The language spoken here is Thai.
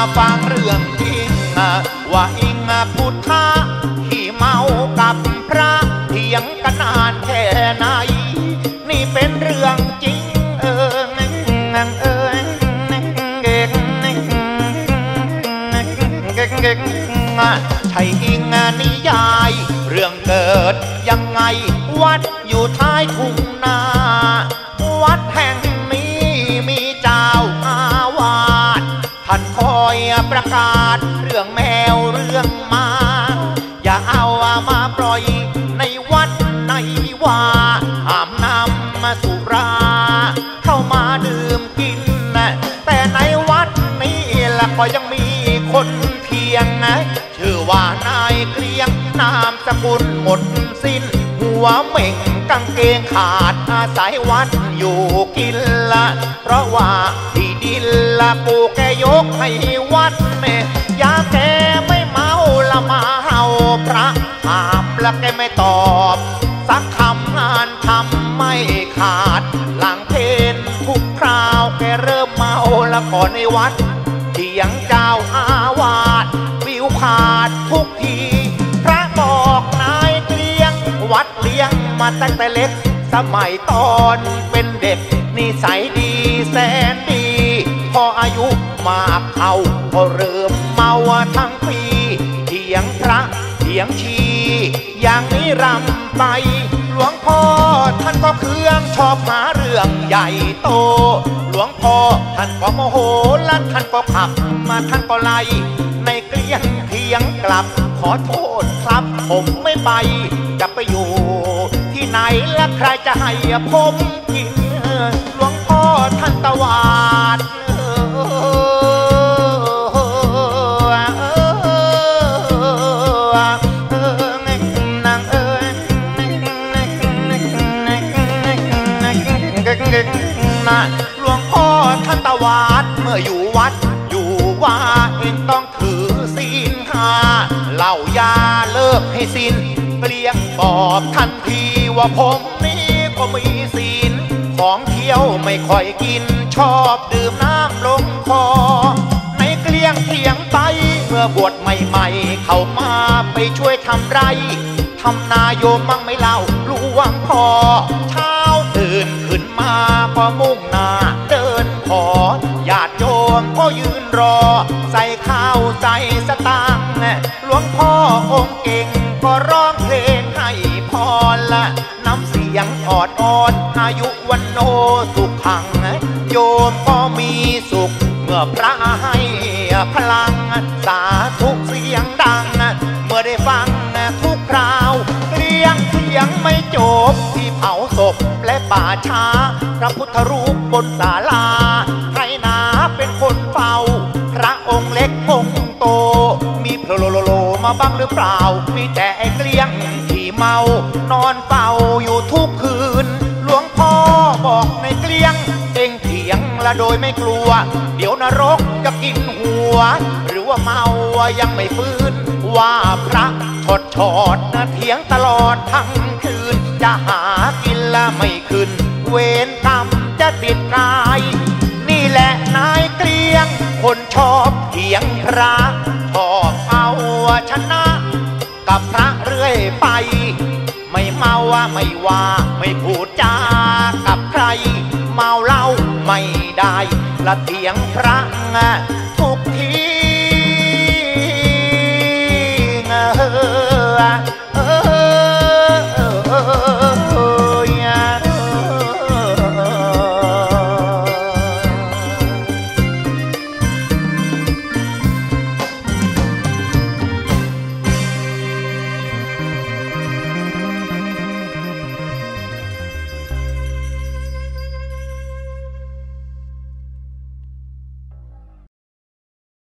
ฟังเรื่องจริงว่าอิงพุทธะที่เมากับพระเถียงกันนานแค่ไหนนี่เป็นเรื่องจริงใช่อิงนิยายเรื่องเกิดยังไงวัดอยู่ท้ายทุ่งนาวัดแห่งนี้มีเจ้าอาวาสท่านคอยประกาศเรื่องแมวเรื่องหมาอย่าเอามาปล่อยในวัดในว่าห้ามนำมาสุราเข้ามาดื่มกินแต่ในวัดนี้ละก็ยังมีคนเพียงชื่อว่านายเกลียงนามสกุลหมดสิ้นหัวเหม่งกางเกงขาดอาศัยวัดอยู่กินละเพราะว่าที่ดินละปูแกยกให้วัดยาแกไม่เมาละมาเฮาพระถามละแกไม่ตอบสักคำงานทำไม่ขาดหลังเพนทุกคราวแกเริ่มเมาละก่อนในวัดเถียงเจ้าอาวาสวิวขาดทุกทีพระบอกนายเกลียงวัดเลี้ยงมาตั้งแต่เล็กสมัยตอนเป็นเด็กนิสัยดีแสนดีพออายุมากเขาก็เริ่มเมาทั้งปีเถียงพระเถียงชีอย่างนี้รำไปหลวงพ่อท่านก็เครื่องชอบหาเรื่องใหญ่โตหลวงพ่อท่านก็โมโหและท่านก็ขับมาท่านก็ไล่ในเกลียงเถียงกลับขอโทษครับผมไม่ไปจะไปอยู่ที่ไหนและใครจะให้ผมกินหลวงพ่อท่านตวาดหลวงพ่อท่านตวาดเมื่ออยู่วัดอยู่ว่าเองต้องถือศีลห้าเหล้ายาเลิกให้สิ้นเกลี้ยงตอบทันทีว่าผมนี่ก็มีศีลของเที่ยวไม่ค่อยกินชอบดื่มน้ำลงคอในเกลี้ยงเถียงไปเมื่อบวชใหม่ๆเข้ามาไปช่วยทำไรทำนาโยมมั่งไม่เล่าหลวงพ่อเช้าตื่นขึ้นมาก็มุ่งหน้าเดินขอญาติโยมก็ยืนรอใส่ข้าวใส่สตางค์หลวงพ่อองค์เก่งก็ร้องเพลงให้พรละน้ำเสียงออดอ่อนอายุวันโนสุขังโยมก็มีสุขเมื่อพระให้พลังสาธุเสียงดังเมื่อได้ฟังทุกคราวเรียงเสียงไม่จบที่เผาศพและป่าช้าพระพุทธรูปบนศาลาใครนาเป็นคนเฝ้าพระองค์เล็กองค์โตมีโผล่มาบ้างหรือเปล่ามีแต่ไอ้เกลี้ยงที่เมานอนเฝ้าอยู่ทุกคืนหลวงพ่อบอกในเกลี้ยงเองเถียงละโดยไม่กลัวเดี๋ยวนรกจะกินหัวหรือว่าเมายังไม่ฟื้นว่าพระชดเถียงตลอดทั้งคืนจะหากินละไม่ขึ้นเวรกรรมจะติดกายนี่แหละนายเกลียงคนชอบเถียงพระชอบเอาชนะกับพระเรื่อยไปไม่เมาไม่ว่าไม่พูดจากับใครเมาเหล้าไม่ได้ละเถียงพระทุกที